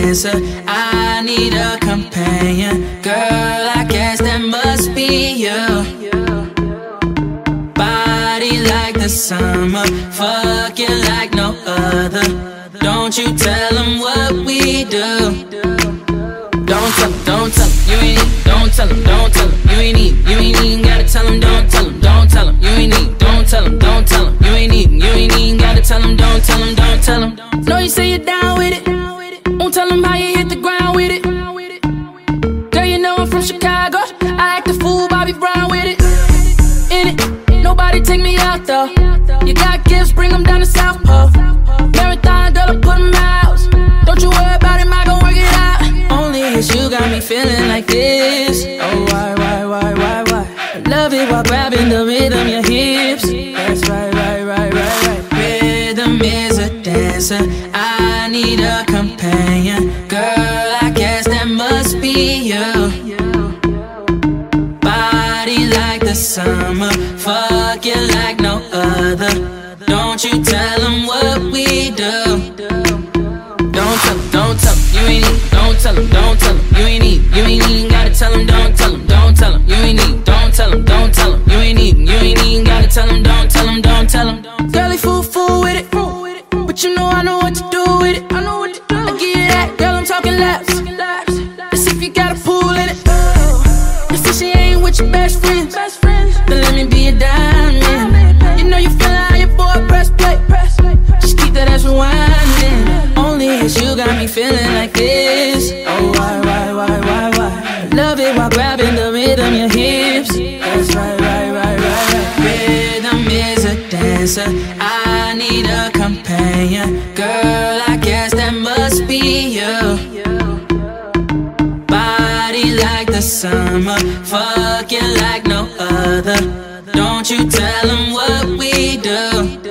dancer, I need a companion. Girl, I guess that must be you. Body like the summer, fucking like no other. Don't you tell them what we do. Don't tell them, you ain't need. Don't tell them, you ain't need. You ain't even gotta tell them, don't tell them, you ain't need. Don't tell them, you ain't need. You ain't even gotta tell them, don't tell them. Know you say you're down with it. Won't tell them how you hit the ground with it. Girl, you know I'm from Chicago. I act a fool, Bobby Brown with it. In it, nobody take me out though. You got gifts, bring them down to South Pole. Marathon, girl, I put them out. Don't you worry about it, I gon' work it out. Only it's you got me feeling like this. Oh, why? I love it while grabbing the rhythm, your hips. That's right. Rhythm is a dancer, I need a companion. Girl, I guess that must be you. Body like the summer, fucking like no other. Don't you tell them what we do. Don't tell them, you ain't need. Don't tell them, you ain't need. You ain't even gotta tell them, don't tell them, you ain't need. Don't tell them, you ain't need. You ain't even gotta tell them, don't tell them. Girl, he fool with it, but you know I know what to do with it. I give you that, girl, I'm talking laps. Let's see if you got a pool in it. You see she ain't with your best friends, then let me be a diamond. You know you feel how your boy press play. Just keep that ass rewinding. Only it's you got me feeling like this. Oh, why? I love it while grabbing the rhythm, your hips. That's right. Rhythm is a dancer, I need a companion. Girl, I guess that must be you. Body like the summer, fucking like no other. Don't you tell them what we do.